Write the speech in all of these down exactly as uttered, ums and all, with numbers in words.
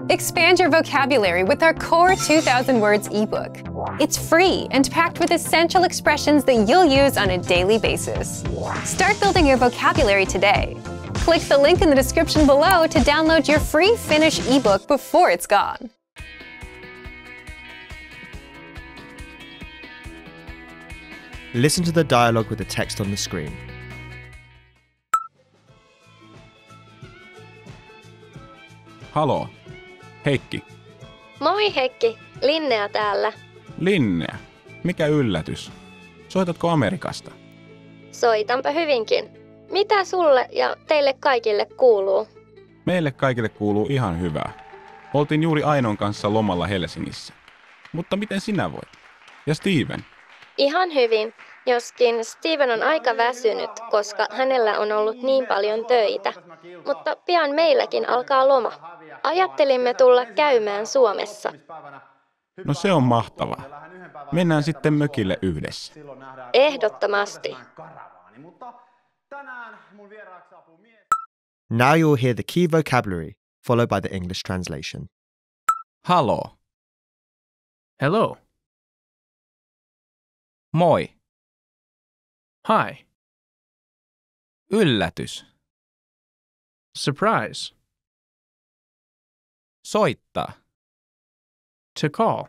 Expand your vocabulary with our Core two thousand Words ebook. It's free and packed with essential expressions that you'll use on a daily basis. Start building your vocabulary today. Click the link in the description below to download your free Finnish ebook before it's gone. Listen to the dialogue with the text on the screen. Haloo. Heikki. Moi Heikki, Linnea täällä. Linnea. Mikä yllätys. Soitatko Amerikasta? Soitanpa hyvinkin. Mitä sulle ja teille kaikille kuuluu? Meille kaikille kuuluu ihan hyvää. Oltiin juuri Ainon kanssa lomalla Helsingissä. Mutta miten sinä voit? Ja Steven? Ihan hyvin, joskin Steven on aika väsynyt, koska hänellä on ollut niin paljon töitä. Mutta pian meilläkin alkaa loma. Ajattelimme tulla käymään Suomessa. No se on mahtavaa. Mennään sitten mökille yhdessä. Ehdottomasti. Now you'll hear the key vocabulary, followed by the English translation. Haloo. Hello. Moi. Hi. Yllätys. Surprise. Soittaa. To call.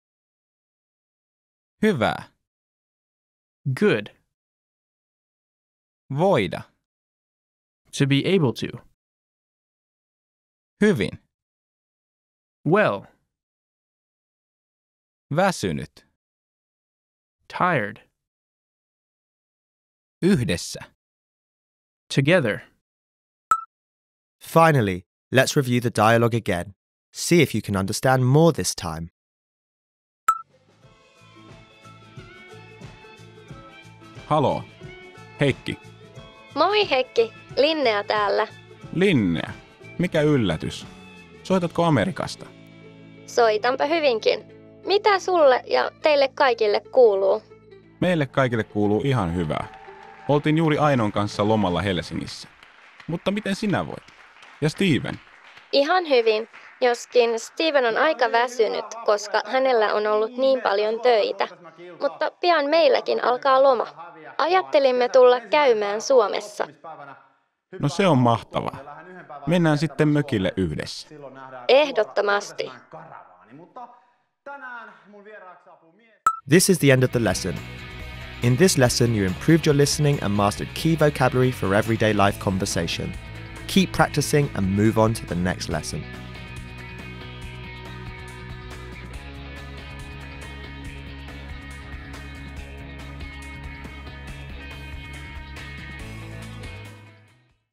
Hyvää. Good. Voida. To be able to. Hyvin. Well. Väsynyt. Tired. Yhdessä. Together. Finally, let's review the dialogue again. See if you can understand more this time. Haloo. Heikki. Moi Heikki, Linnea täällä. Linnea. Mikä yllätys. Soitatko Amerikasta? Soitanpa hyvinkin. Mitä sulle ja teille kaikille kuuluu? Meille kaikille kuuluu ihan hyvää. Oltiin juuri Ainon kanssa lomalla Helsingissä. Mutta miten sinä voit? Ja Steven? Ihan hyvin, joskin Steven on aika väsynyt, koska hänellä on ollut niin paljon töitä. Mutta pian meilläkin alkaa loma. Ajattelimme tulla käymään Suomessa. No se on mahtavaa. Mennään sitten mökille yhdessä. Ehdottomasti. This is the end of the lesson. In this lesson, you improved your listening and mastered key vocabulary for everyday life conversation. Keep practicing and move on to the next lesson.